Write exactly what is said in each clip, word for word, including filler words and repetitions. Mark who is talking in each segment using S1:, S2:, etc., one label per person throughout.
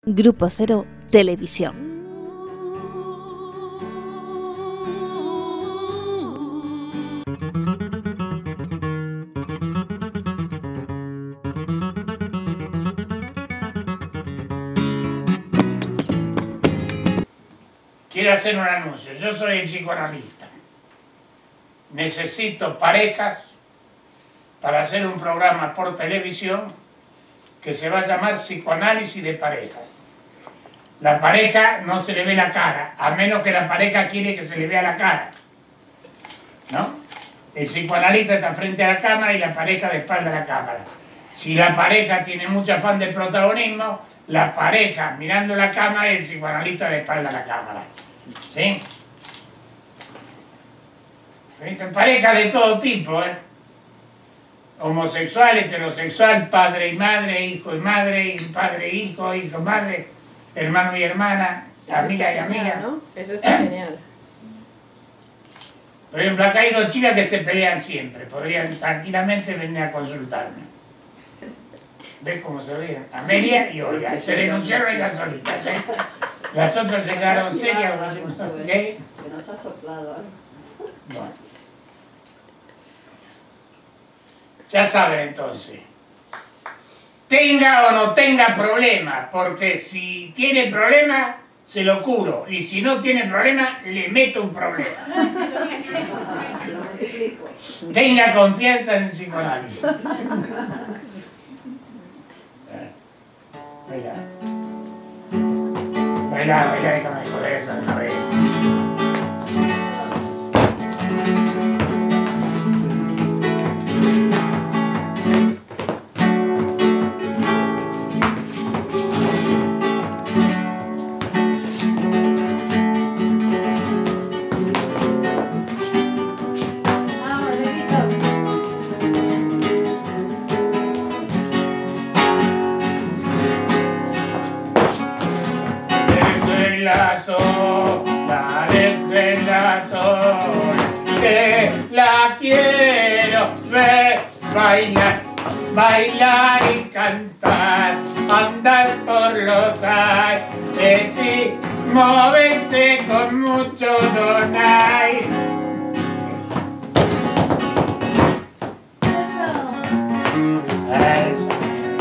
S1: Grupo Cero Televisión.
S2: Quiero hacer un anuncio. Yo soy el psicoanalista. Necesito parejas para hacer un programa por televisión que se va a llamar Psicoanálisis de Parejas. La pareja no se le ve la cara, a menos que la pareja quiere que se le vea la cara, ¿no? El psicoanalista está frente a la cámara y la pareja de espalda a la cámara. Si la pareja tiene mucho afán de protagonismo, la pareja mirando la cámara y el psicoanalista de espalda a la cámara. ¿Sí? Parejas de todo tipo, ¿eh? Homosexual, heterosexual, padre y madre, hijo y madre, y padre y hijo, hijo y madre, hermano y hermana, amiga y amiga.
S3: ¿No? Eso está genial.
S2: Por ejemplo, acá hay dos chicas que se pelean siempre, podrían tranquilamente venir a consultarme. ¿Ves cómo se ríen? Amelia y Olga, se denunciaron ellas solitas, ¿eh? Las otras llegaron serias. ¿Qué?
S4: Que nos ha soplado algo.
S2: Bueno. Ya saben entonces. Tenga o no tenga problema, porque si tiene problema, se lo curo. Y si no tiene problema, le meto un problema.
S4: Lo multiplico.
S2: Tenga confianza en el psicoanálisis. Baila. Baila, baila, déjame de joder eso de una vez. La sola, deje la sola, que la quiero ver bailar, bailar y cantar, andar por los aires y moverse con mucho donaire. Eso.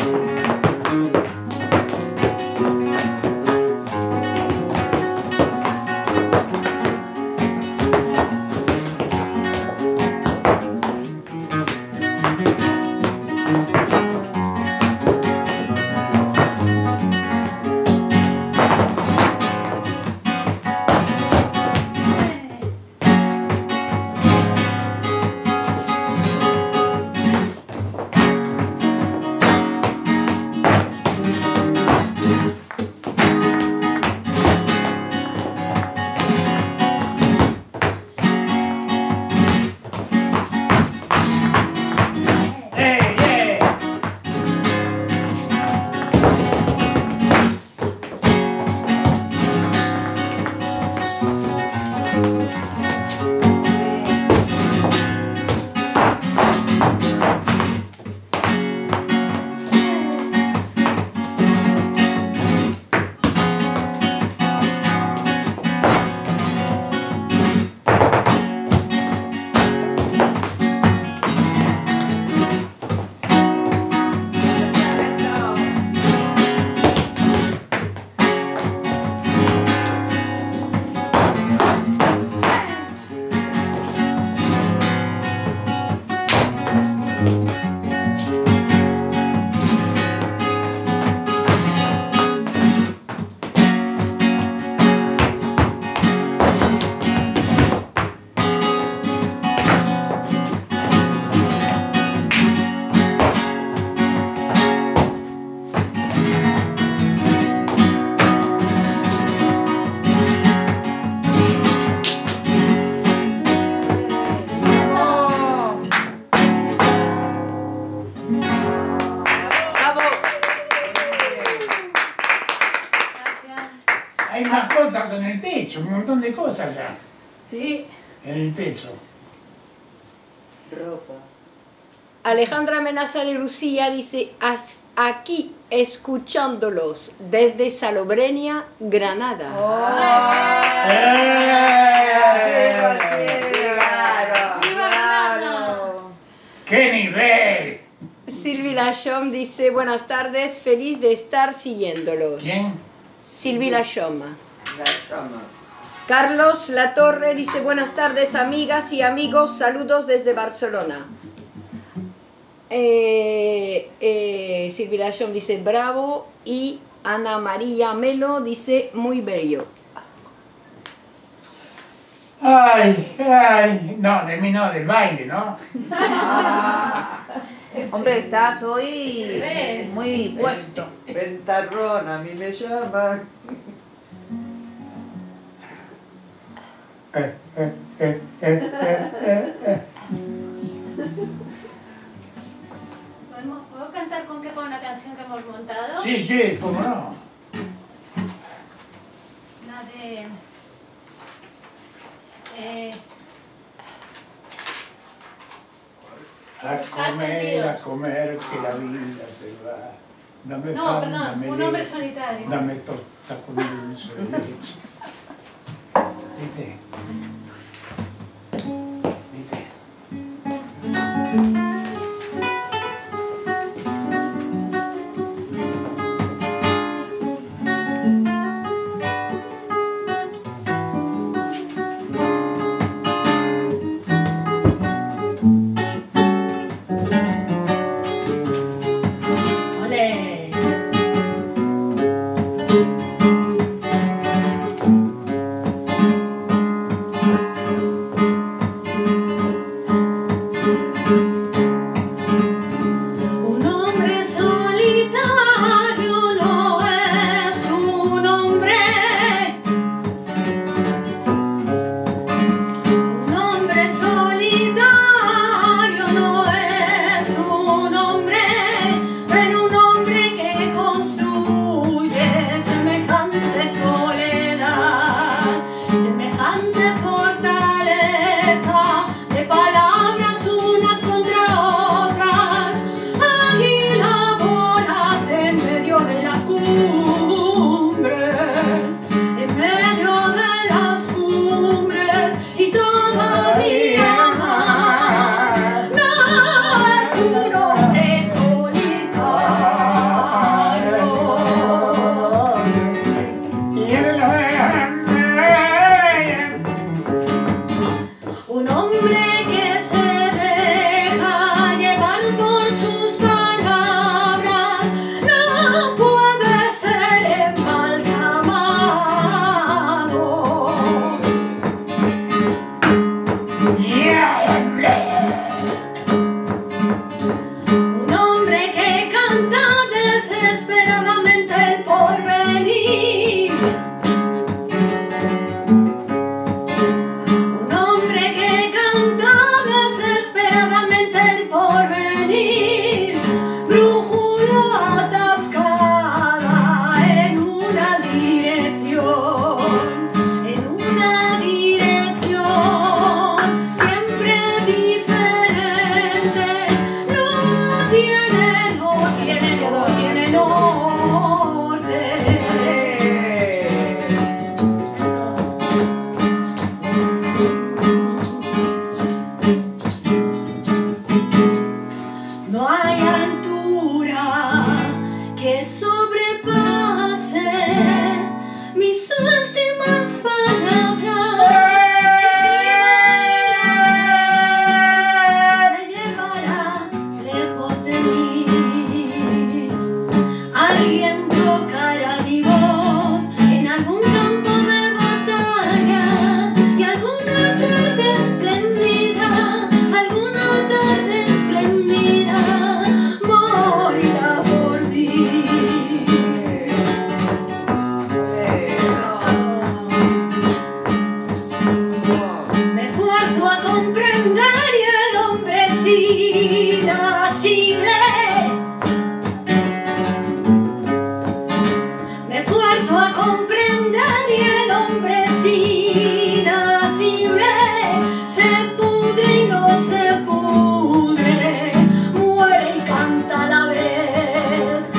S2: Hay más cosas en el techo, un montón de cosas ya.
S3: Sí.
S2: En el techo.
S4: Ropa.
S3: Alejandra Amenaza de Lucía dice,
S5: aquí escuchándolos desde Salobreña, Granada.
S2: ¡Eh!
S4: Claro,
S3: claro.
S2: ¡Qué nivel!
S5: Sylvie Lachom dice, buenas tardes, feliz de estar siguiéndolos.
S2: ¿Quién?
S5: Sylvie Lachom.
S4: ya estamos.
S5: Carlos Latorre dice, buenas tardes, amigas y amigos, saludos desde Barcelona. Eh, eh, Sylvie Lachom dice, bravo, y Ana María Melo dice, muy bello.
S2: Ay, ay, no, de mí no, del baile, ¿no?
S6: Hombre, estás hoy
S3: Sí.
S6: muy puesto.
S4: Ventarrón, a mí me llaman.
S2: Eh, eh, eh, eh, eh, eh, eh.
S3: ¿Podemos- ¿Puedo cantar con qué con una canción que hemos montado?
S2: Sí, sí, cómo no.
S3: La de... Eh,
S2: A comer, a comer, que la vida se va. Dame
S3: no,
S2: pan,
S3: perdón,
S2: dame
S3: un hombre
S2: leche,
S3: solitario.
S2: dame torta con dulce de leche. ¿Viste? ¿Viste?
S3: ¡Ole! Un hombre solitario no es un hombre. Un hombre solitario no es un hombre, pero un hombre que construye semejante soledad, semejante fortaleza de palabras unas contra otras. Águila voraz en medio de las cumbres, en medio de las cumbres, y todavía más. No es un hombre solitario.
S2: Y él lo es.
S3: Un hombre que se deja llevar por sus palabras no puede ser embalsamado. Un hombre que canta desesperadamente el porvenir. Un hombre que canta desesperadamente el porvenir, brújula atascada en una dirección, en una dirección siempre diferente. No tiene, no tiene, no tiene norte. No hay altura que sobrepase mis últimas palabras. Me llevará lejos de mí. Alguien tocará mi voz en algún campo de batalla, y alguna tarde esplendida, alguna tarde esplendida morirá por mí. Me esfuerzo a comprender y el hombre es irascible. Me esfuerzo a comprender y el hombre es irascible. Se pudre y no se pudre, muere y canta a la vez.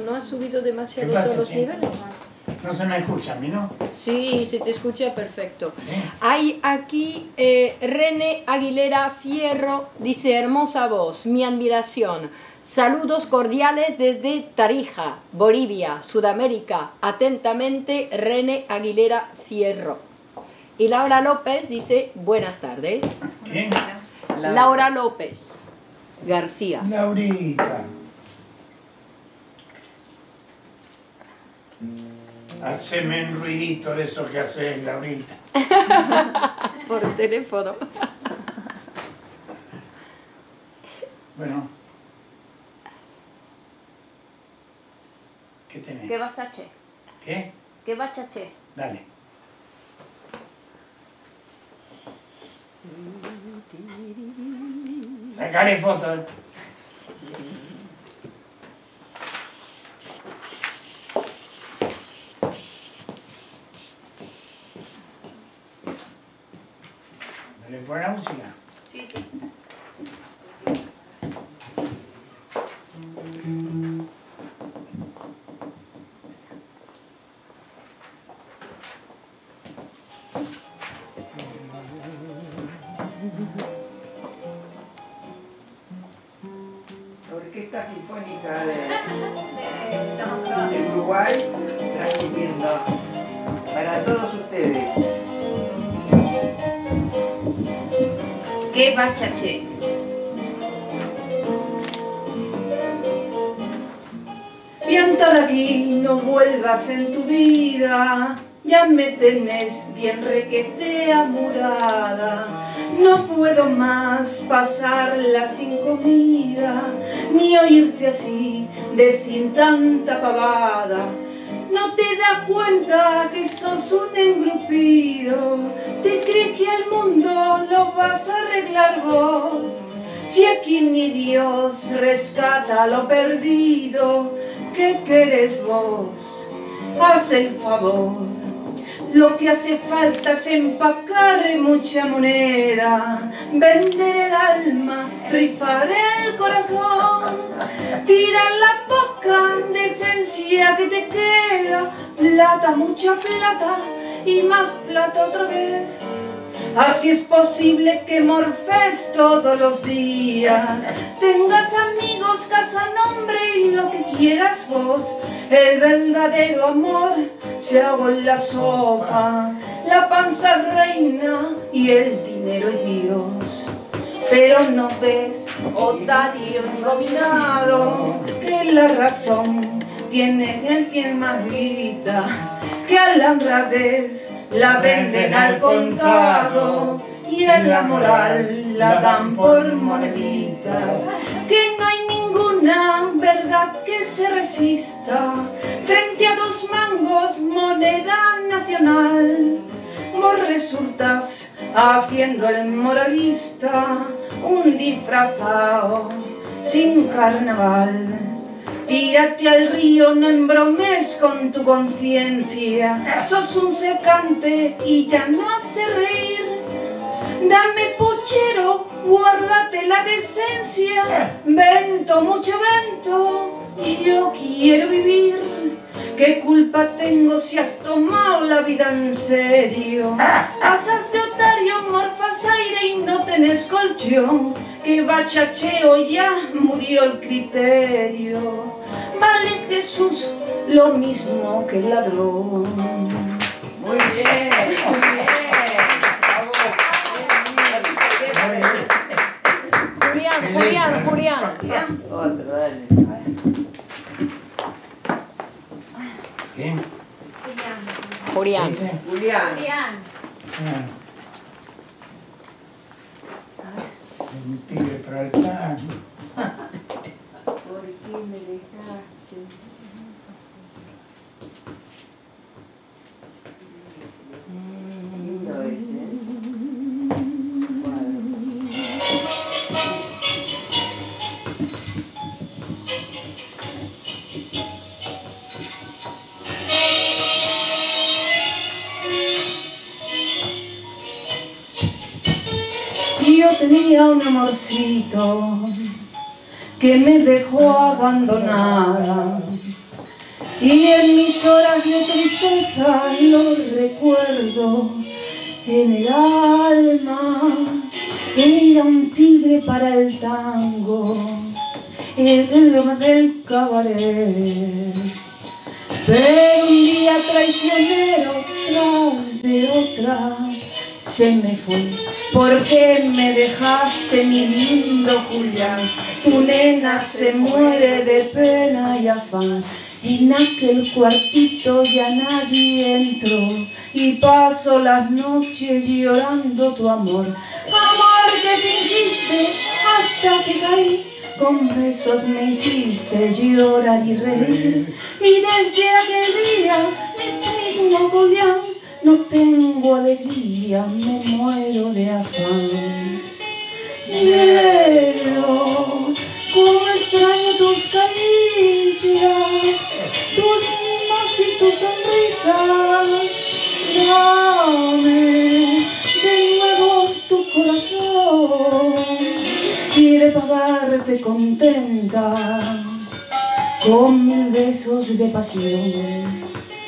S5: no has subido demasiado
S2: ¿Qué pasa,
S5: todos los
S2: sí?
S5: niveles.
S2: No se me escucha a mí, ¿no?
S5: Sí, se te escucha perfecto.
S2: Sí.
S5: Hay aquí eh, René Aguilera Fierro, dice, hermosa voz, mi admiración. Saludos cordiales desde Tarija, Bolivia, Sudamérica. Atentamente, René Aguilera Fierro. Y Laura López dice, buenas tardes.
S2: ¿Quién?
S5: Laura López García.
S2: Laurita. Haceme un ruidito de eso que haces, Laurita.
S5: Por teléfono.
S2: Bueno. ¿Qué tenés?
S6: ¿Qué vas a hacer?
S2: ¿Qué?
S6: ¿Qué vas a hacer?
S2: Dale. Sacale fotos. ¿Le pone la música?
S6: Sí, sí.
S4: Orquesta Sinfónica de, de Uruguay, transmitiendo para todos ustedes.
S6: ¿Qué vas a hacer?
S7: Pianta de aquí, no vuelvas en tu vida, ya me tenés bien requete amurada. No puedo más pasarla sin comida, ni oírte así decir tanta pavada. No te das cuenta que sos un engrupido, te crees que al mundo lo vas a arreglar vos. Si aquí ni Dios rescata lo perdido, ¿qué querés vos? Haz el favor. Lo que hace falta es empacar mucha moneda, vender el alma, rifar el corazón, tirar la poca decencia que te queda, plata, mucha plata y más plata otra vez. Así es posible que morfes todos los días, tengas amigos, casa, nombre y lo que quieras vos. El verdadero amor se ahogó en la sopa, la panza es reina y el dinero es Dios. Pero no ves, otario engominado, que la razón tiene quien tiene más vida, que a la honradez la venden al contado y a la moral la dan por moneditas, que no hay ninguna verdad que se resista frente a dos mangos moneda nacional. Vos resultas haciendo el moralista, un disfrazado sin carnaval. Tírate al río, no embromes con tu conciencia, sos un secante y ya no hace reír. Dame puchero, guárdate la decencia, vento, mucho vento, yo quiero vivir. ¿Qué culpa tengo si has tomado la vida en serio? Pasas de otario, morfas aire y no tenés colchón. Que bachacheo, ya murió el criterio. Vale Jesús lo mismo que el ladrón.
S4: Muy bien, muy bien.
S5: Julián, Julián, Julián.
S4: Otro, dale.
S2: ¿Quién?
S5: Julián.
S2: Dice.
S4: Julián.
S6: Julián.
S2: Ah. Un tigre para el tango.
S4: ¿Por qué me dejaste? Lindo ese.
S7: Yo tenía un amorcito que me dejó abandonada. y en mis horas de tristeza lo recuerdo en el alma. Era un tigre para el tango, el tema del cabaret, pero un día traicionero tras de otra se me fue. ¿Por qué me dejaste, mi lindo Julián? Tu nena se muere de pena y afán. En aquel cuartito ya nadie entró y paso las noches llorando tu amor. Amor que fingiste hasta que caí, con besos me hiciste llorar y reír. Y desde aquel día, mi primo Julián, no tengo alegría, me muero de afán. Negro, cómo extraño tus caricias, tus mimos y tus sonrisas. Dame de nuevo tu corazón y de pagarte contenta con mil besos de pasión.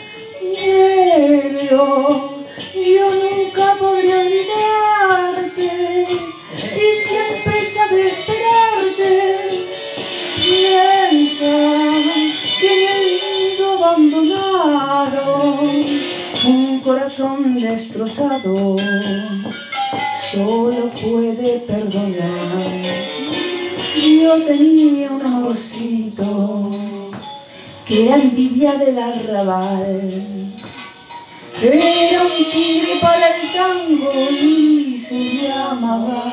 S7: Negro, yo nunca podré olvidarte y siempre sabré esperarte. Piensa que en el nido abandonado, un corazón destrozado solo puede perdonar. Yo tenía un amorcito que era envidia del arrabal. Era un tigre para el tango y se llamaba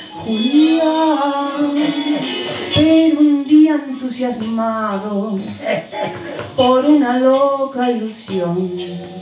S7: Julián. Pero un día entusiasmado por una loca ilusión,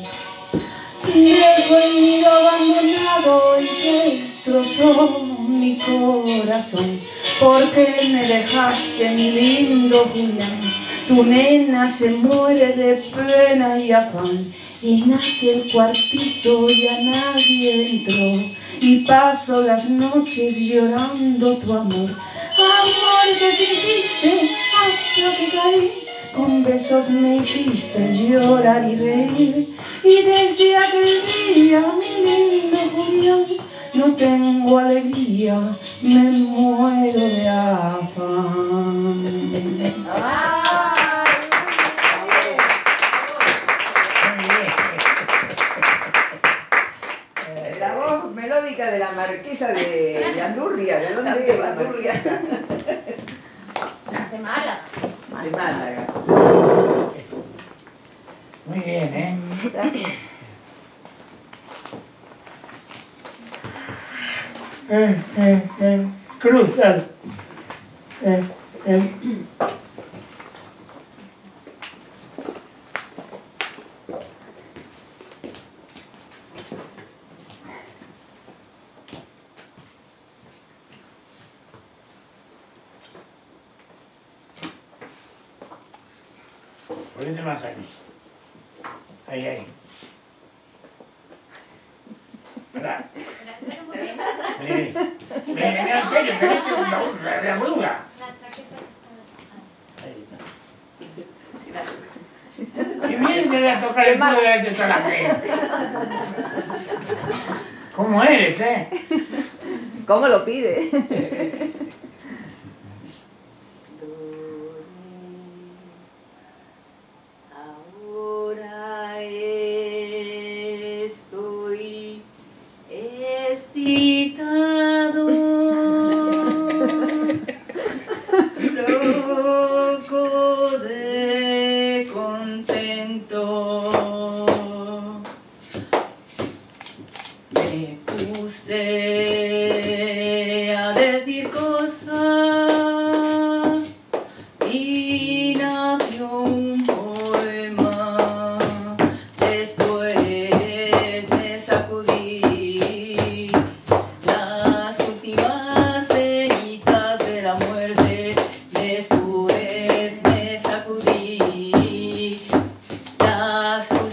S7: dejó el nido abandonado y destrozó mi corazón. ¿Por qué me dejaste, mi lindo Julián? Tu nena se muere de pena y afán. En aquel cuartito ya nadie entró y paso las noches llorando tu amor. Amor que fingiste hasta que caí, con besos me hiciste llorar y reír. Y desde aquel día, mi lindo Julián, no tengo alegría, me muero de afán.
S4: La voz melódica de la marquesa de, de Andurria. ¿De dónde es la marquesa?
S3: De Málaga.
S4: De Málaga.
S2: Muy bien, ¿eh? Eh, eh, eh, cruzar. Eh, eh. Ponete más aquí. Ahí, ahí. Espera. Vení, vení, vení, en serio, que no te la, la bruga. Ahí está. Y miren a tocar el culo delante de toda la gente. ¿Cómo eres, eh?
S6: ¿Cómo lo pide?
S8: Ahora estoy excitado, loco de contento. Me puse a decir cosas y nació un poema. Después me sacudí las últimas cenizas de la muerte. Después me sacudí las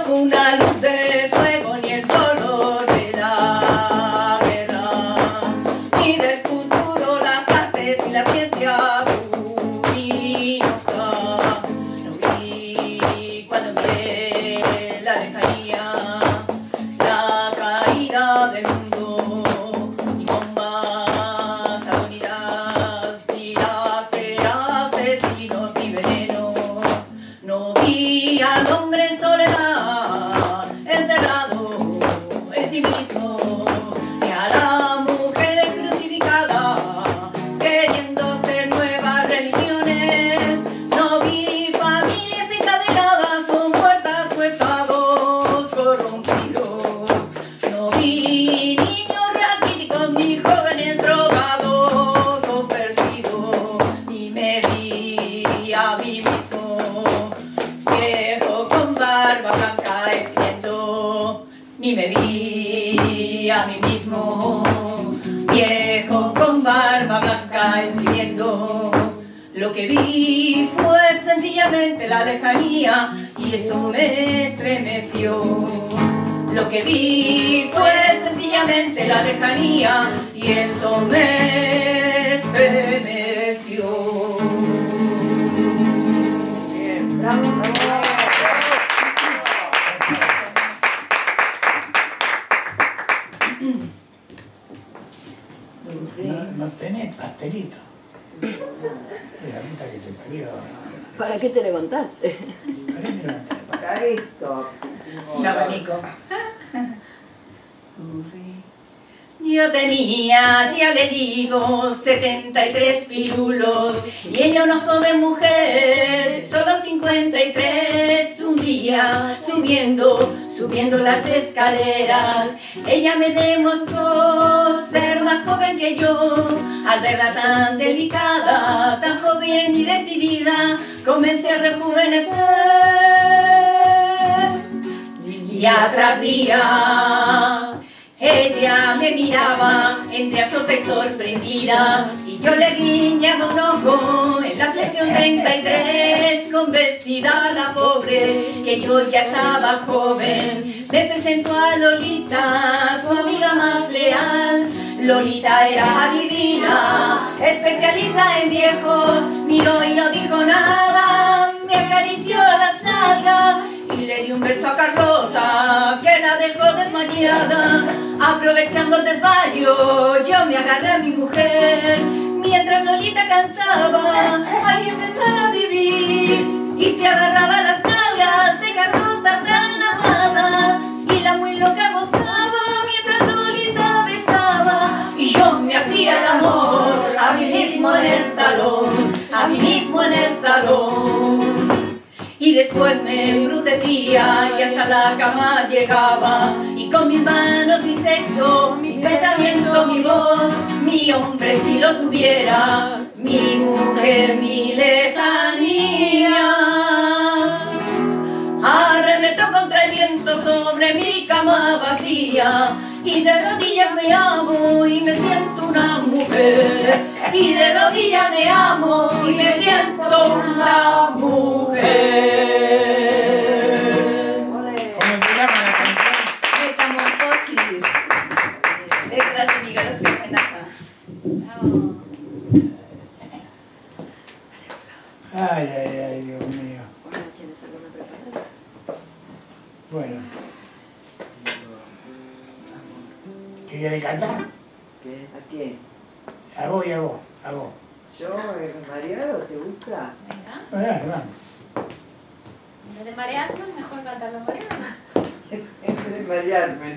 S8: fue una luz de fuego ni el dolor de la guerra, ni del futuro las artes y la ciencia luminosa. No vi cuando entré la lejanía, la caída del mundo, ni bombas agonidas, ni láseres, asesinos, ni veneno. No vi al hombre en soledad, encerrado en sí mismo, ni a la mujer crucificada, queriendo ser nuevas religiones. No vi familias encadenadas o muertas o estados corrompidos. No vi niños raquíticos ni jóvenes drogados o perdidos. Ni me vi a mí mismo, viejo con barba blanca escribiendo. Ni me vi a mí mismo, viejo con barba blanca escribiendo. Lo que vi fue sencillamente la lejanía y eso me estremeció. Lo que vi fue sencillamente la lejanía y eso me estremeció.
S4: Bien, bravo, bravo.
S2: No, no tenés pastelito. Es la puta que te parió.
S5: ¿Para qué te levantaste?
S2: ¿Para qué te levantaste?
S4: Para esto.
S8: Un abanico. Yo tenía, ya le digo, setenta y tres pirulos y ella una joven mujer, solo cincuenta y tres. Un día, subiendo, subiendo las escaleras, ella me demostró ser más joven que yo. Al verla tan delicada, tan joven y decidida, comencé a rejuvenecer. Día tras día ella me miraba entre absorta y sorprendida y yo le guiñaba un ojo en la sección treinta y tres. Con vestida la pobre, que yo ya estaba joven, me presentó a Lolita, su amiga más leal. Lolita era adivina, especialista en viejos, miró y no dijo nada, me acarició las nalgas y le di un beso a Carlota, que la dejó desmayada. Aprovechando el desmayo, yo me agarré a mi mujer, mientras Lolita cantaba, hay que empezar a vivir, y se agarraba las nalgas de Carlota tan amada, y la muy loca gozaba, mientras Lolita besaba, y yo me hacía el amor, a mí mismo en el salón, a mí mismo en el salón. Y después me embrutecía y hasta la cama llegaba, y con mis manos mi sexo, mi pensamiento, mi voz, mi hombre si lo tuviera, mi mujer, mi lejanía. Arremetó contra el viento sobre mi cama vacía, y de rodillas me amo y me siento una mujer, y de rodillas me amo y me siento una mujer.
S2: ¿Cómo se llama la canción?
S8: Metamorfosis. Letras de Miguel Oscar Menaza.
S2: Ay, ay, ay, Dios mío.
S5: ¿Tienes alguna preparada?
S2: Bueno. ¿Qué quieres cantar?
S4: ¿Qué? ¿A quién?
S2: A vos y a vos, a vos.
S4: ¿Yo, el mareado, te gusta?
S3: Venga,
S2: Dale, vamos.
S3: en vez de marearnos, mejor cantarlo mareado.
S4: Es de marearme.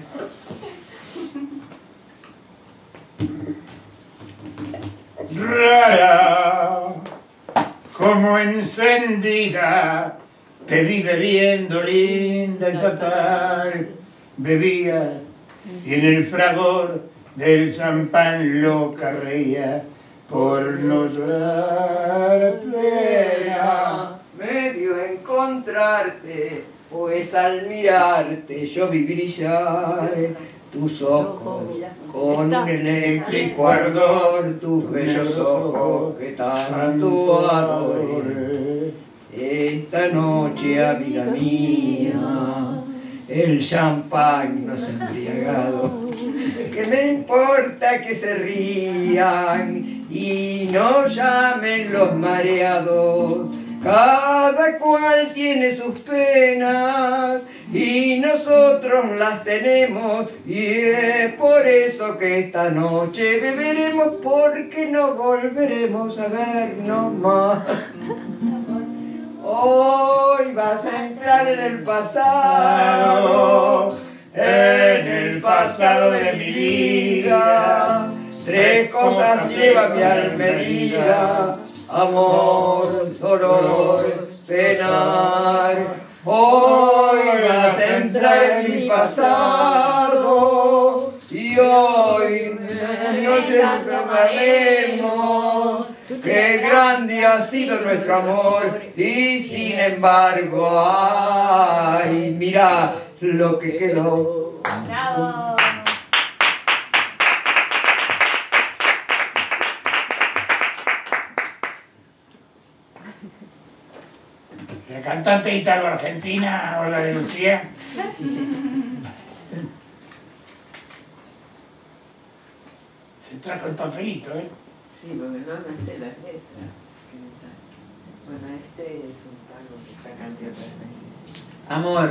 S2: Rara, como encendida, te vi bebiendo linda y fatal. Bebía y en el fragor del champán loca reía por no llorar pena.
S4: Medio encontrarte, pues al mirarte yo vi brillar tus ojos con un eléctrico ardor, tus bellos ojos que tanto adoré. Esta noche, amiga mía, el champán nos ha embriagado. Que me importa que se rían y no llamen los mareados. Cada cual tiene sus penas y nosotros las tenemos, y es por eso que esta noche beberemos, porque no volveremos a vernos más. Hoy vas a entrar en el pasado, en el pasado de mi vida. Tres cosas lleva mi almerida: amor, dolor, penar. Hoy vas a entrar en mi pasado y hoy noche probaremos qué grande ha sido nuestro amor, y sin embargo, ay, mira lo que quedó.
S3: ¡Bravo!
S2: La cantante ítalo-argentina, Olga de Lucía. Se trajo el papelito, ¿eh?
S6: Sí, porque no me sé las letras. Bueno, este es un tango que ya canté otras veces. Amor.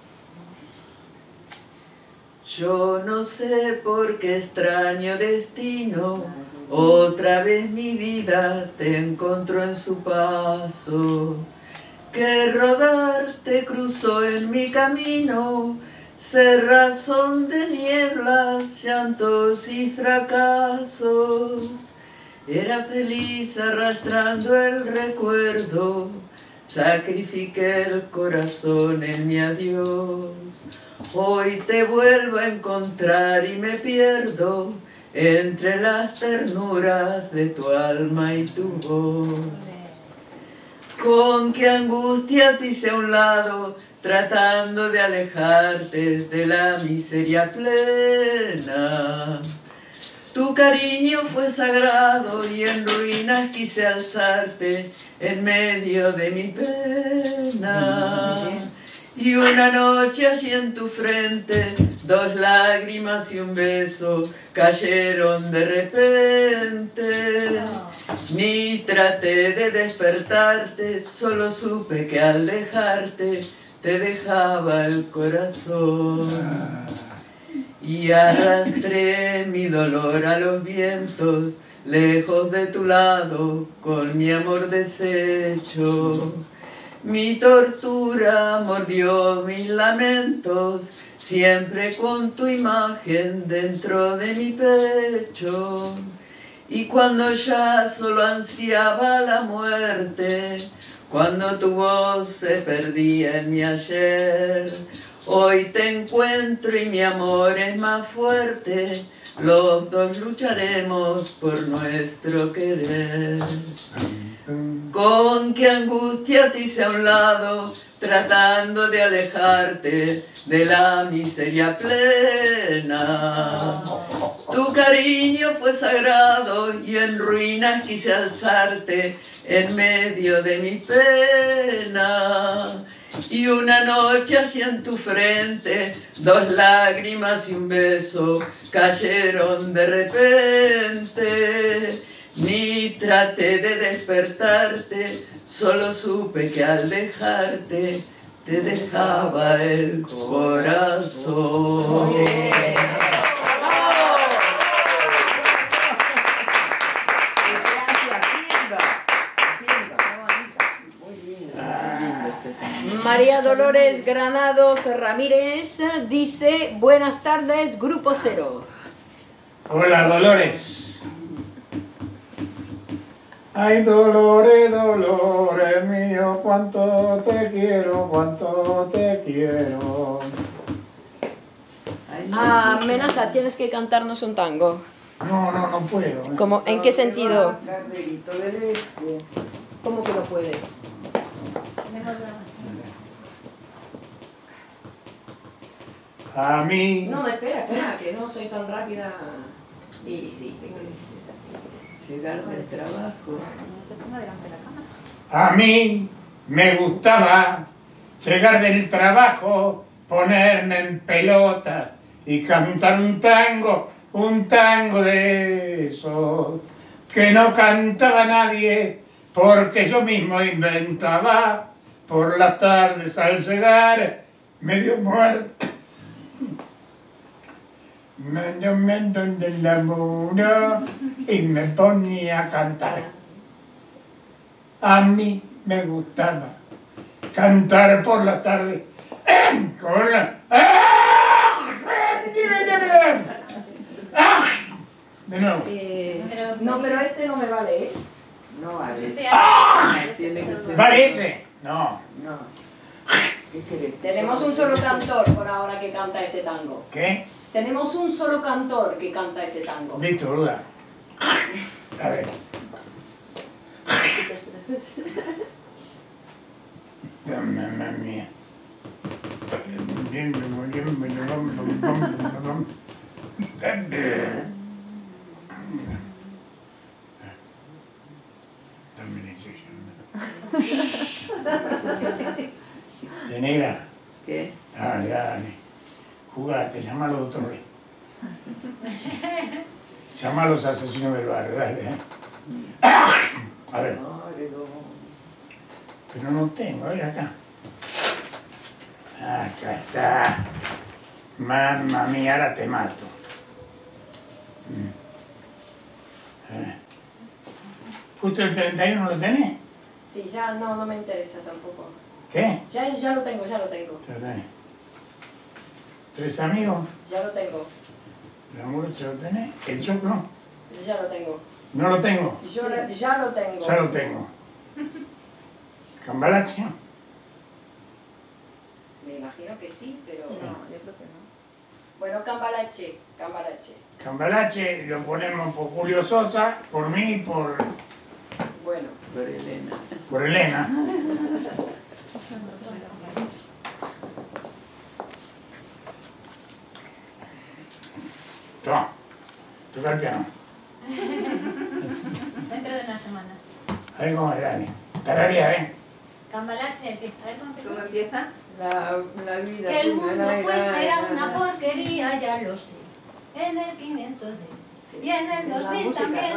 S6: Yo no sé por qué extraño destino, otra vez mi vida te encontró en su paso. Que rodar te cruzó en mi camino, cerrazón de nieblas, llantos y fracasos. Era feliz arrastrando el recuerdo, sacrifiqué el corazón en mi adiós. Hoy te vuelvo a encontrar y me pierdo entre las ternuras de tu alma y tu voz. Con qué angustia te hice a un lado, tratando de alejarte de la miseria plena. Tu cariño fue sagrado y en ruinas quise alzarte en medio de mi pena. Y una noche allí en tu frente, dos lágrimas y un beso cayeron de repente. Ni traté de despertarte, solo supe que al dejarte te dejaba el corazón. Y arrastré mi dolor a los vientos, lejos de tu lado, con mi amor deshecho. Mi tortura mordió mis lamentos, siempre con tu imagen dentro de mi pecho. Y cuando ya solo ansiaba la muerte, cuando tu voz se perdía en mi ayer, hoy te encuentro y mi amor es más fuerte, los dos lucharemos por nuestro querer. Con qué angustia te hice a un lado, tratando de alejarte de la miseria plena. Tu cariño fue sagrado y en ruinas quise alzarte en medio de mi pena. Y una noche allí en tu frente, dos lágrimas y un beso cayeron de repente. Ni traté de despertarte, solo supe que al dejarte te dejaba el corazón.
S5: María Dolores Granados Ramírez dice: buenas tardes, Grupo Cero.
S2: Hola, Dolores. Ay, Dolores, Dolores mío, cuánto te quiero, cuánto te quiero.
S5: Ah, Amenaza, tienes que cantarnos un tango.
S2: No, no, no puedo. ¿eh?
S5: ¿Cómo, ¿En qué sentido?
S4: Cardelito de leche.
S5: ¿Cómo que no puedes?
S2: A mí.
S5: No, espera, espera, que no soy tan rápida. Y sí, tengo que...
S6: Llegar del trabajo.
S2: A mí me gustaba llegar del trabajo ponerme en pelota y cantar un tango, un tango de esos que no cantaba nadie, porque yo mismo inventaba por las tardes al llegar medio muerto. Me momento del laburo y me ponía a cantar. A mí me gustaba cantar por la tarde con la... De nuevo.
S5: Eh, no, pero este no me vale, ¿eh?
S4: No vale.
S8: Este
S2: ¡Ah!
S4: Tiene que ser.
S2: ¿Vale ese? No.
S4: No. ¿Qué querés?
S5: Tenemos un solo cantor por ahora que canta ese tango.
S2: ¿Qué?
S5: Tenemos un solo cantor que canta ese tango.
S2: Listo, boluda. A ver. Mamma mía. Tenera.
S6: ¿Qué?
S2: Dale, dale. Jugate, llama a los doctores. Llama a los asesinos del barrio, dale. ¿eh? A ver. Pero no tengo, a ver acá. Acá está. Mamma mía, ahora te mato. Eh. ¿Justo el treinta y uno lo tenés?
S5: Sí, ya no, no me interesa tampoco.
S2: ¿Qué?
S5: Ya, ya lo tengo, ya lo tengo.
S2: ¿Te lo tenés? ¿Tres amigos?
S5: Ya lo tengo.
S2: ¿La murcha lo tenés? ¿El choclo?
S5: Ya lo tengo.
S2: No lo tengo.
S5: Yo ya lo tengo.
S2: Ya lo tengo. ¿Cambalache?
S5: Me imagino que sí, pero...
S6: No, yo creo que no.
S5: Bueno, Cambalache, Cambalache.
S2: Cambalache lo ponemos por Julio Sosa, por mí y por,
S5: Bueno.
S6: Por Elena.
S2: por Elena. Toma, toca el piano.
S8: Dentro de unas semanas.
S2: A ver cómo es, Dani. Tararea, ¿eh?
S8: Cambalache, empieza. A ver cómo empieza.
S6: ¿Cómo empieza? La, la vida.
S8: Que el
S6: tuya,
S8: mundo
S6: la,
S8: fue
S6: la,
S8: será
S6: la,
S8: una
S6: la.
S8: porquería, ya lo sé. En el quinientos de... Y en el dos mil también.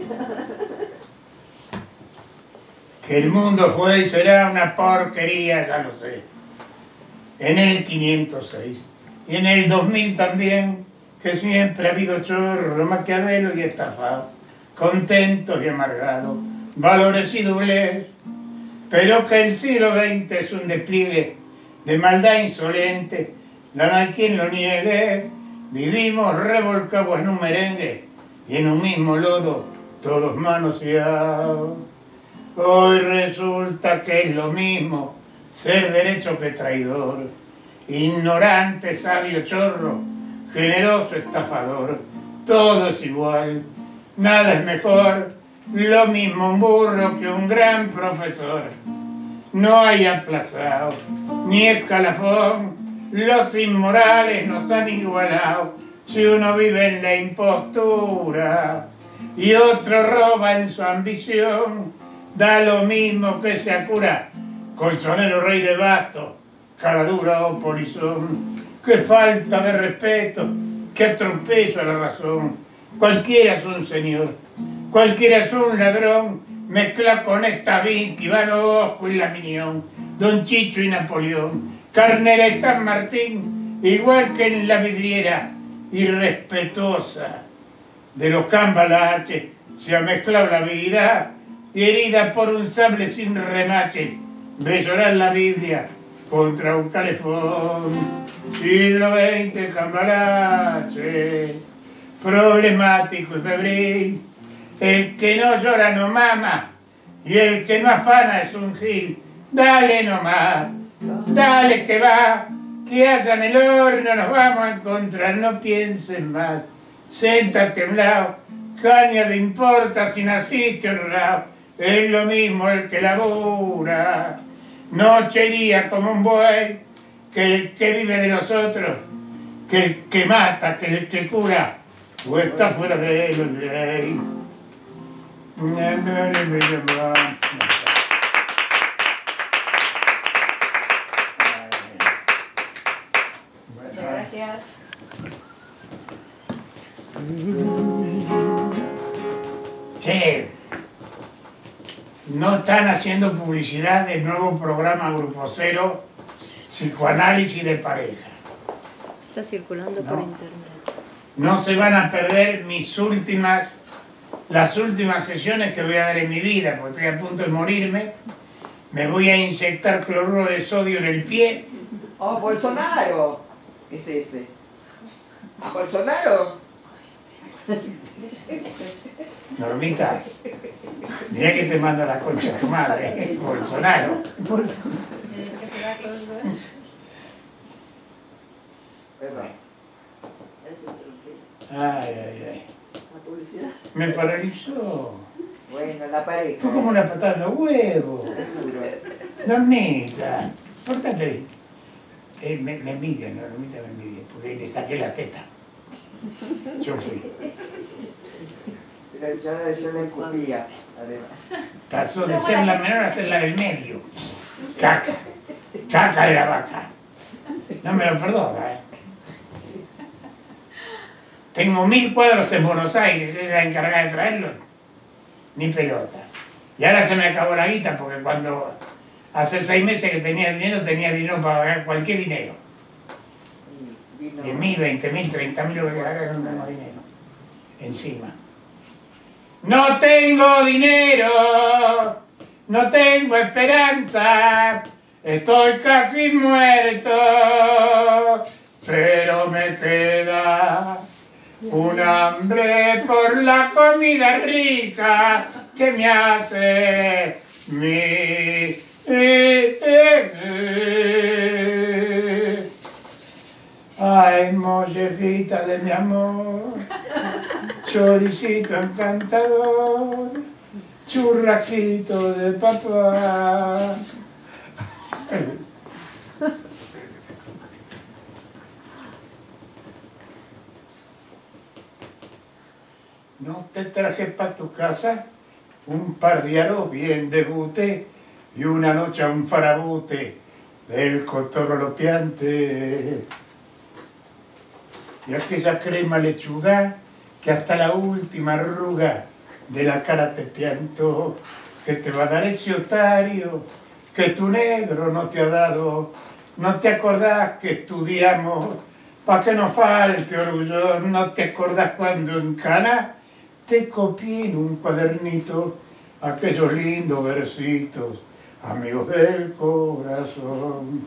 S2: Que el mundo fue y será una porquería, ya lo sé. En el quinientos seis. Y en el dos mil también, que siempre ha habido chorro, maquiavelo y estafado, contentos y amargados, valores y doblez. Pero que el siglo veinte es un despliegue de maldad insolente, no hay quien lo niegue. Vivimos revolcados en un merengue y en un mismo lodo, todos manoseados. Hoy resulta que es lo mismo ser derecho que traidor, ignorante, sabio, chorro, generoso, estafador. Todo es igual, nada es mejor, lo mismo un burro que un gran profesor. No hay aplazado, ni escalafón, los inmorales nos han igualado. Si uno vive en la impostura y otro roba en su ambición, da lo mismo que sea cura, colchonero, rey de bastos, cara dura o polizón. Qué falta de respeto, qué atropello a la razón. Cualquiera es un señor, cualquiera es un ladrón, mezcla con esta Vinci, Ivano Bosco y la Minión, Don Chicho y Napoleón, Carnera y San Martín, igual que en la vidriera irrespetuosa de los Cambalaches, se ha mezclado la vida y herida por un sable sin remache, ve llorar la Biblia contra un calefón. Siglo veinte, Cambalache, problemático y febril, el que no llora no mama y el que no afana es un gil. Dale nomás, dale que va, que haya en el horno nos vamos a encontrar, no pienses más, siéntate a un lado, caña de importa si naciste honrado, es lo mismo el que labura, noche y día como un buey, que el que vive de los otros, que el que mata, que el que cura, o está fuera de él el rey.
S5: Gracias.
S2: Che, no están haciendo publicidad del nuevo programa Grupo Cero, Psicoanálisis de Pareja.
S5: Está circulando
S2: No.
S5: por internet.
S2: No se van a perder mis últimas, las últimas sesiones que voy a dar en mi vida, porque estoy a punto de morirme. Me voy a inyectar cloruro de sodio en el pie.
S4: Oh, Bolsonaro. ¿Qué es ese? ¿A Bolsonaro?
S2: Normita, mirá que te manda la concha de tu madre, Bolsonaro. Ay, ay, ay.
S4: La publicidad.
S2: Me paralizó.
S4: Bueno, la pareja.
S2: Fue como una patada en los huevos. Normita, portate. Eh, me, me envidia, no, Normita me envidia, porque le saqué la teta. Yo fui.
S4: Pero yo, yo le escupía, además.
S2: Pasó de ser la menor a ser la del medio. Caca. Caca de la vaca. No me lo perdona, ¿eh? Tengo mil cuadros en Buenos Aires, ella es la encargada de traerlos. Ni pelota. Y ahora se me acabó la guita porque cuando hace seis meses que tenía dinero, tenía dinero para pagar cualquier dinero. diez mil, veinte mil, treinta mil, lo que ahora no tengo dinero. Encima. No tengo dinero, no tengo esperanza, estoy casi muerto, pero me queda un hambre por la comida rica que me hace mi... Ay, mollejita de mi amor, choricito encantador, churrasquito de papá. ¿No te traje para tu casa un par de aros bien de bute y una noche a un farabute del cotorro lopiante? Y aquella crema lechuga que hasta la última arruga de la cara te pianto, que te va a dar ese otario que tu negro no te ha dado. No te acordás que estudiamos pa' que no falte orgullo. No te acordás cuando en Cana te copié en un cuadernito aquellos lindos versitos, amigos del corazón.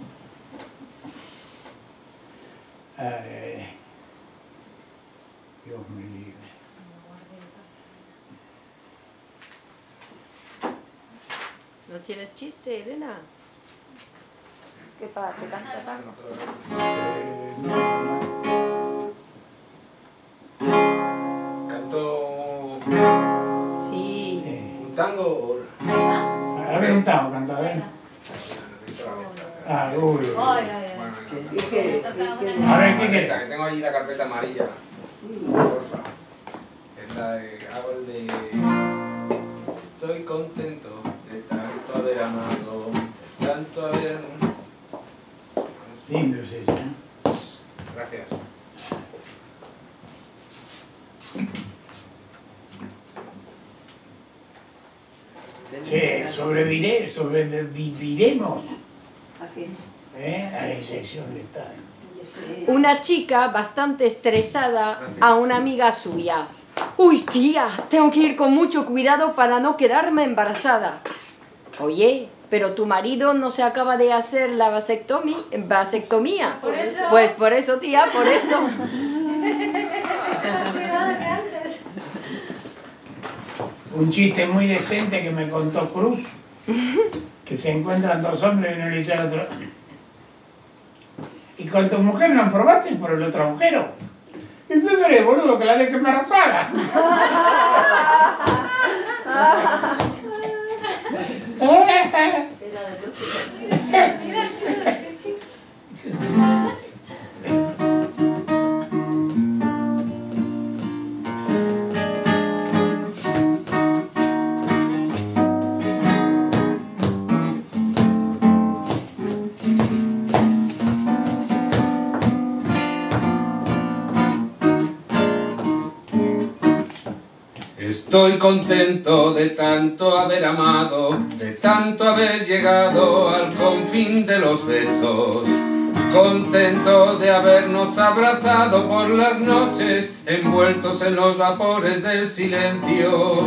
S2: Ay, Dios me libre.
S5: ¿No tienes chiste, Elena?
S9: ¿Qué pasa? ¿Te cantas algo?
S10: Canto
S5: Sí.
S10: un tango o...
S2: A ver un tango, canta, ¿eh? Ah, uy.
S10: Bueno,
S4: ¿Qué querés? ¿Qué querés?
S2: A ver, ¿qué
S10: que
S2: querés?
S10: tengo allí la carpeta amarilla. Porfa. Es la de... Hago el de... Estoy contento de tanto haber amado, de tanto haber...
S2: Lindo es ese, ¿eh?
S10: Gracias.
S2: Che, sobrevivire, sobreviviremos
S9: ¿A qué?
S2: ¿eh? a la inyección letal.
S5: Una chica bastante estresada a una amiga suya. Uy, tía, tengo que ir con mucho cuidado para no quedarme embarazada. Oye, pero tu marido no se acaba de hacer la vasectomía. vasectomía.
S3: Por eso.
S5: Pues por eso, tía, por eso.
S3: Cuidado que antes.
S2: Un chiste muy decente que me contó Cruz, que se encuentran dos hombres y uno le dice al otro: ¿y con tu mujer no probaste por el otro agujero? Y tú eres boludo, que la dejes embarazada.
S10: Estoy contento de tanto haber amado, de tanto haber llegado al confín de los besos. Contento de habernos abrazado por las noches, envueltos en los vapores del silencio.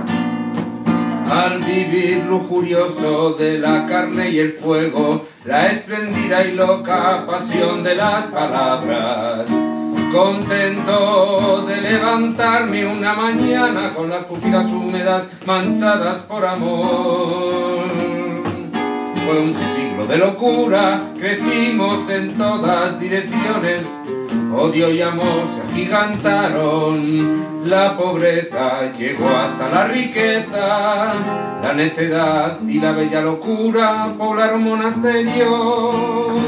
S10: Al vivir lujurioso de la carne y el fuego, la espléndida y loca pasión de las palabras. Contento de levantarme una mañana con las pupilas húmedas manchadas por amor. Fue un siglo de locura, crecimos en todas direcciones. Odio y amor se agigantaron, la pobreza llegó hasta la riqueza, la necedad y la bella locura poblaron monasterios.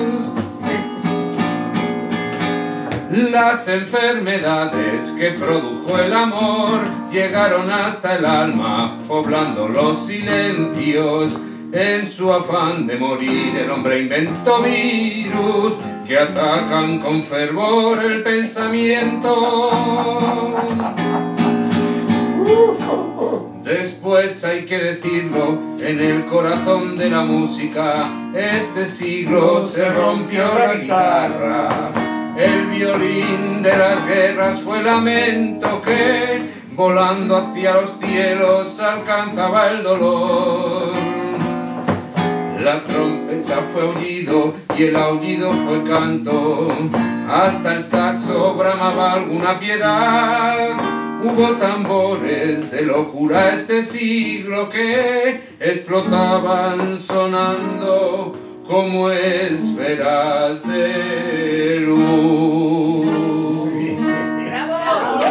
S10: Las enfermedades que produjo el amor llegaron hasta el alma, poblando los silencios. En su afán de morir el hombre inventó virus que atacan con fervor el pensamiento. Después hay que decirlo, en el corazón de la música este siglo se rompió la guitarra. El violín de las guerras fue lamento que, volando hacia los cielos, alcanzaba el dolor. La trompeta fue aullido y el aullido fue canto, hasta el saxo bramaba alguna piedad. Hubo tambores de locura este siglo que explotaban sonando como esferas de luz. ¡Bravo!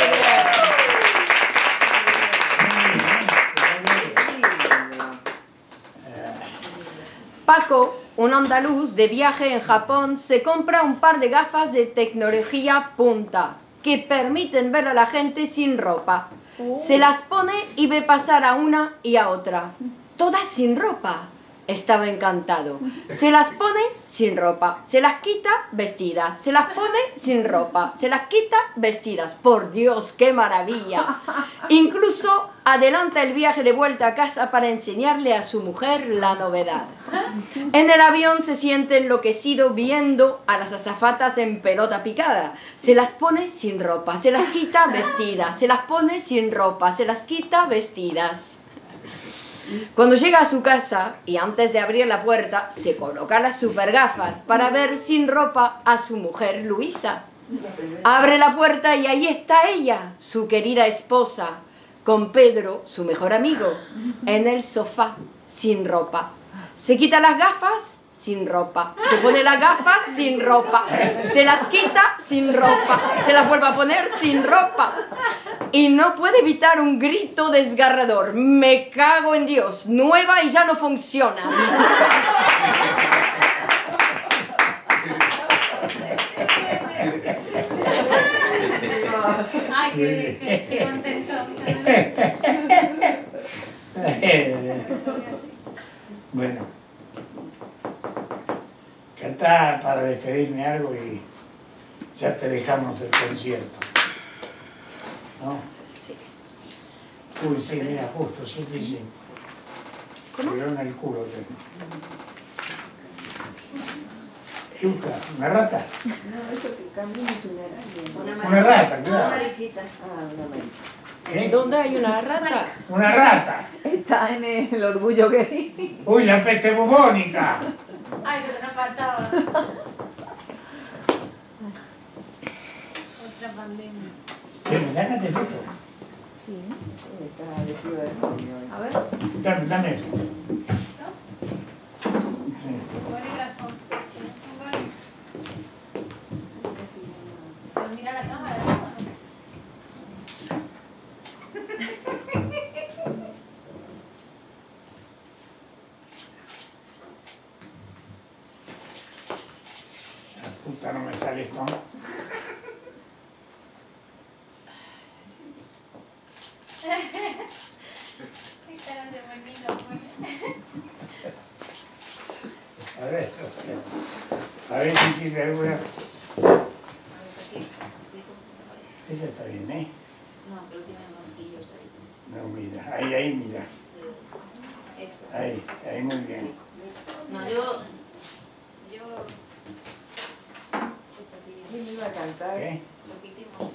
S5: Paco, un andaluz de viaje en Japón, se compra un par de gafas de tecnología punta que permiten ver a la gente sin ropa. Se las pone y ve pasar a una y a otra, todas sin ropa. Estaba encantado. Se las pone sin ropa, se las quita vestidas, se las pone sin ropa, se las quita vestidas. Por Dios, qué maravilla. Incluso adelanta el viaje de vuelta a casa para enseñarle a su mujer la novedad. En el avión se siente enloquecido viendo a las azafatas en pelota picada. Se las pone sin ropa, se las quita vestidas, se las pone sin ropa, se las quita vestidas. Cuando llega a su casa y antes de abrir la puerta se coloca las super gafas para ver sin ropa a su mujer Luisa. Abre la puerta y ahí está ella, su querida esposa, con Pedro, su mejor amigo, en el sofá, sin ropa. Se quita las gafas, sin ropa. Se pone las gafas, sin ropa. Se las quita, sin ropa. Se las vuelve a poner, sin ropa. Y no puede evitar un grito desgarrador. Me cago en Dios, nueva y ya no funciona.
S3: Ay, qué, qué, qué contento.
S2: Bueno, cantá para despedirme algo y ya te dejamos el concierto. ¿No?
S5: Sí.
S2: Uy, sí, mira, justo, siete y cinco.
S5: ¿Cómo?
S2: Pero en el culo tengo. ¿Qué busca? ¿Una rata?
S4: No, eso que camina es una rata.
S2: Una rata, claro.
S4: Una mariquita. Ah, una mariquita.
S2: ¿Eh?
S5: ¿Dónde hay una rata?
S2: ¡Una rata!
S9: Está en el orgullo gay.
S2: ¡Uy, la peste bubónica!
S3: Ay, que te nos faltaba. Otra pandemia.
S2: ¿Qué, me sácate foto?
S9: Sí, está vestido de novio.
S5: A ver.
S2: Dame, dame eso.
S3: ¿Esto?
S2: Sí.
S3: Bolígrafo. Sí, es un bolígrafo. Pero mira la cámara, ¿no?
S2: La puta, no me sale esto. A ver, a ver si sirve alguna. Ella está bien, ¿eh?
S8: No, pero tienen ronquillos ahí.
S2: No, mira, ahí, ahí, mira. Ahí, ahí, muy bien.
S8: No, yo... Yo...
S4: ¿Quién iba a cantar?
S2: ¿Qué?
S8: Lo que hicimos.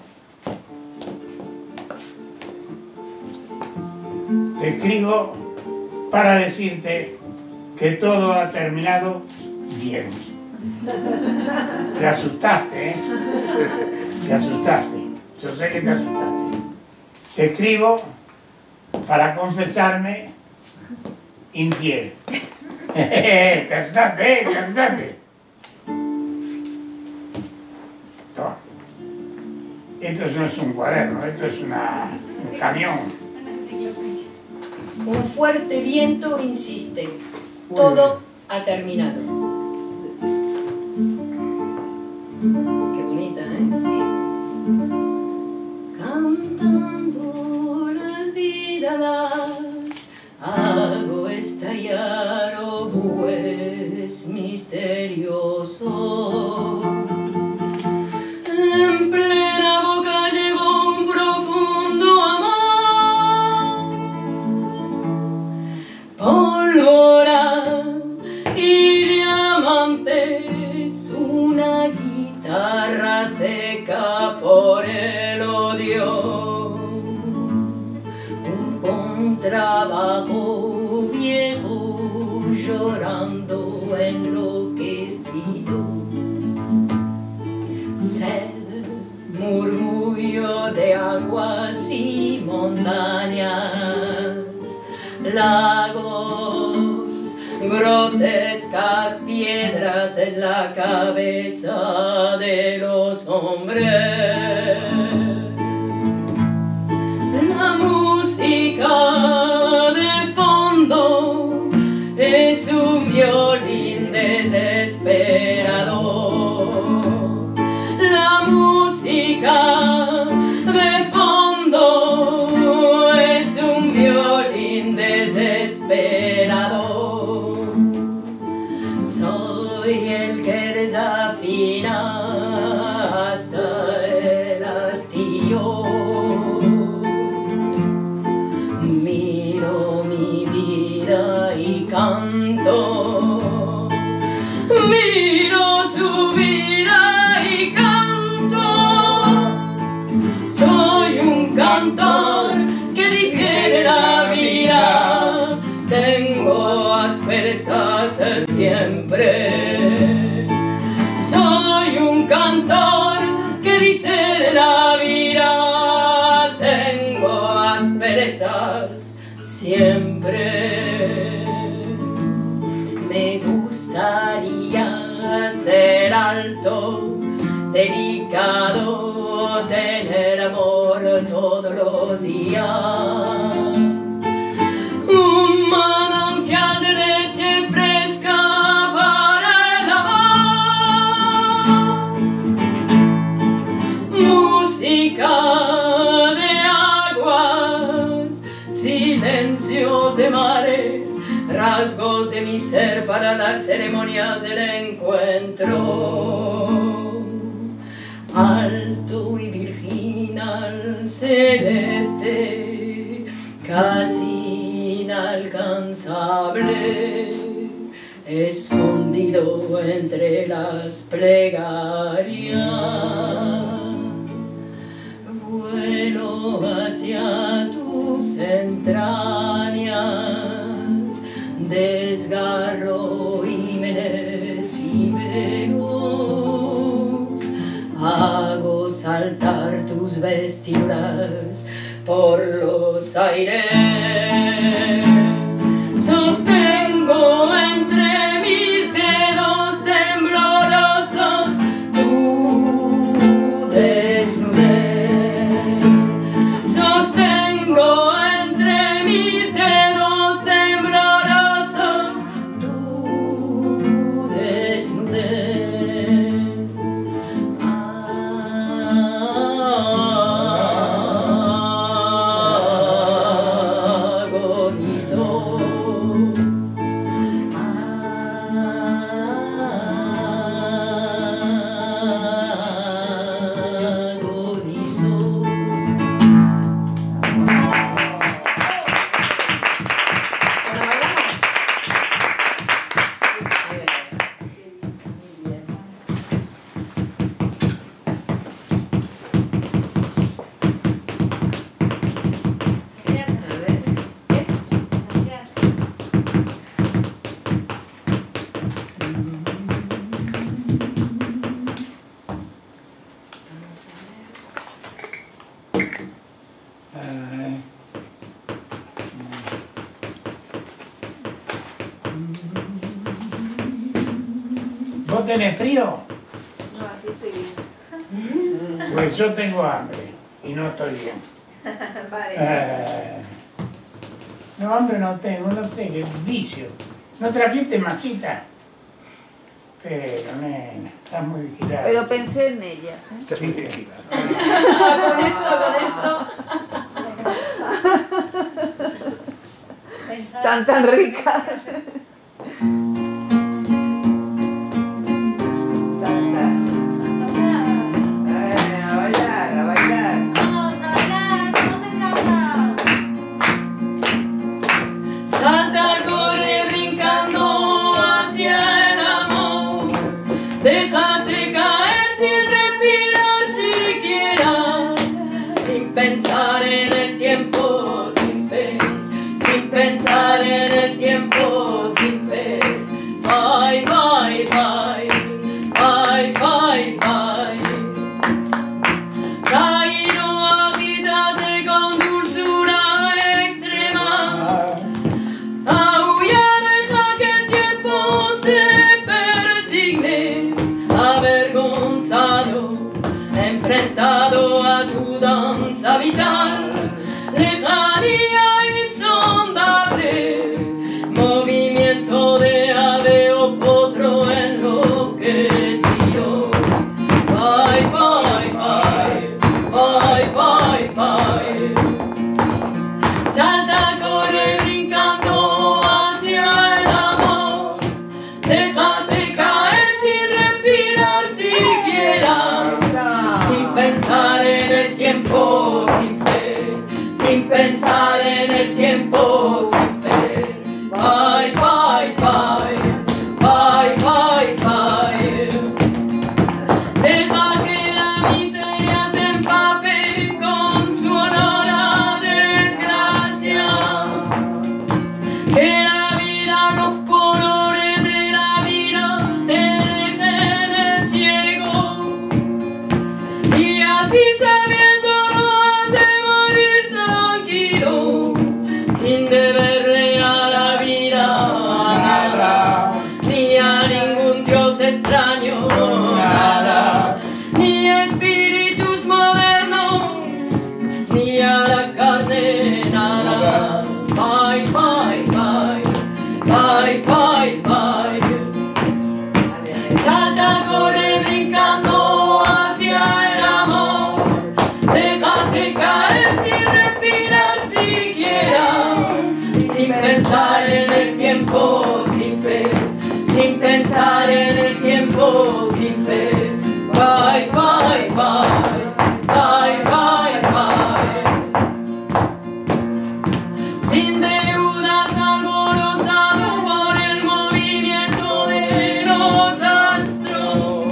S2: Te escribo para decirte que todo ha terminado bien. Te asustaste, ¿eh? Te asustaste. Yo sé que te asustaste. Te escribo para confesarme infiel. Te asustaste, ¿eh? Te asustaste. Toma. Esto no es un cuaderno, esto es una, un camión.
S5: Un fuerte viento insiste. Todo ha terminado. Qué bonita, ¿eh?
S8: Sí.
S5: Cantando las vidas, hago estallar oboes misteriosos. En plena boca llevo un profundo amor. Pólvora y diamantes, una guitarra seca por el odio, un contrabajo viejo llorando enloquecido, sed, murmullo de aguas y montañas, lagos, grotescas piedras en la cabeza de los hombres. La música de fondo es un violín desesperado. La música de fondo es un violín desesperado. Soy el que desafina hasta el hastío. Miro mi vida y canto. Miro su vida y canto. Soy un cantor que dice la vida. Tengo asperezas siempre. Soy un cantor que dice la vida. Tengo asperezas siempre. Me gustaría ser alto, delicado, tener amor todos los días. Un manantial de leche fresca para el amor. Música de aguas, silencios de mares, rasgos de mi ser para las ceremonias del encuentro. Alto y virginal, celeste, casi inalcanzable, escondido entre las plegarias. Vuelo hacia tus entrañas, desgarro Hímenes y Venus, hago saltar tus vestiduras por los aires. Sostengo entre mis dedos temblorosos tu desnudez. Sostengo entre mis dedos temblorosos tu desnudez. Agonizar
S2: tenés frío?
S9: No, así estoy bien.
S2: Pues yo tengo hambre y no estoy bien.
S9: Vale.
S2: Eh, no, hambre no tengo, no sé, qué vicio. ¿No trajiste masita? Pero, nena, estás muy vigilada.
S9: Pero pensé en ellas. ¿eh?
S2: Sí.
S5: Con esto, con esto.
S9: Tan, tan ricas.
S3: Salta, corre brincando hacia el amor. Déjate caer sin respirar siquiera, sin pensar en el tiempo, sin fe, sin pensar en el tiempo, sin fe. Bye, bye, bye, bye, bye, bye. Caído, agítate con dulzura extrema. Aúlla, deja que el tiempo se persigne, avergonzado, enfrentado a tu danza vital, lejanía insondable, movimiento de ave o potro enloquecido. Bye, bye, bye, bye, bye, bye. Salta, corre brincando hacia el amor. Déjate caer sin respirar siquiera, sin pensar en el tiempo, sin fe, sin pensar en el tiempo, sin fe. Bye, bye, bye, bye, bye, bye. Deja que la miseria te empape con su olor a desgracia. Que la vida, los colores de la vida te dejen ciego. Y así sabiéndolo has de morir tranquilo, sin deberle a la vida nada, ni a ningún dios extraño nada, ni espíritus modernos, ni a la carne nada. Bye, bye, bye, bye, bye, bye. Salta, corre brincando hacia el amor. Déjate caer sin respirar siquiera, sin pensar en el tiempo, sin fe, sin pensar en el tiempo, sin fe. Bye, bye, bye, bye, bye, bye. Sin deudas, alborozado por el movimiento de los astros,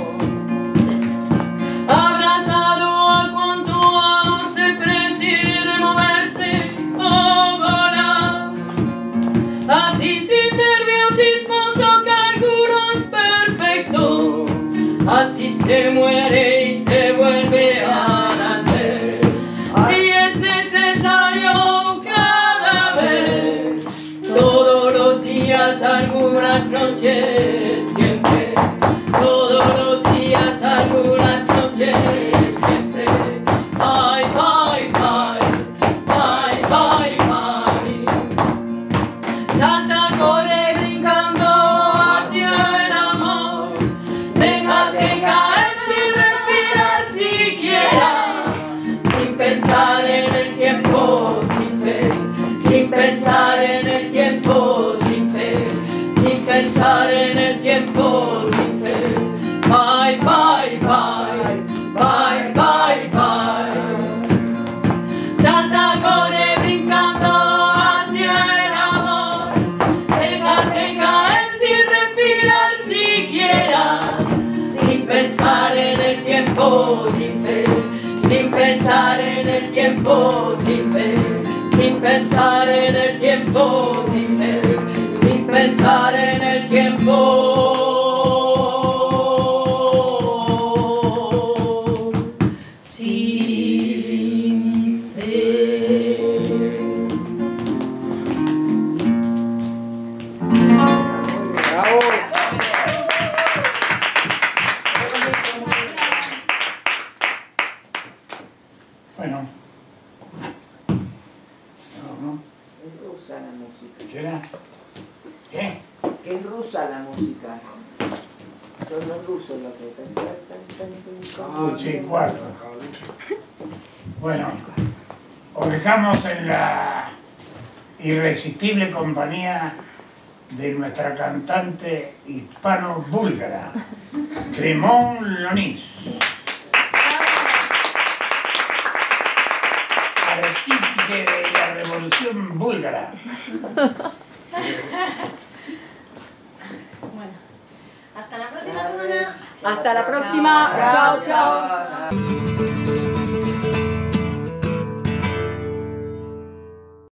S3: abrazado a cuanto amor se precie de moverse o volar, así sin nerviosismos o cálculos perfectos, así se muere y se vuelve a nacer. Si es necesario cada vez, todos los días, algunas noches, siempre, todos los días, algunas noches, siempre. Bye, bye, bye, bye, bye, bye. Salta, corre brincando hacia el amor. Déjate caer sin respirar siquiera, sin pensar en el tiempo, sin fe, sin pensar en el tiempo, sin fe, sin pensar en el tiempo, sin fe. Bye, bye, bye, bye, bye, bye. Salta, corre brincando hacia el amor. Déjate caer sin respirar siquiera, sin pensar en el tiempo, sin fe, sin pensar en el tiempo, sin fe, sin pensar en el tiempo, sin fe, sin pensar en el tiempo. Sin fe.
S4: Bravo. la música. Son los rusos los que...
S2: Sí, cuatro. Bueno, os dejamos en la irresistible compañía de nuestra cantante hispano-búlgara, Cremón Lonís, artífice de la Revolución Búlgara.
S3: Bueno, hasta la próxima semana.
S5: Hasta la próxima. Chao, chao.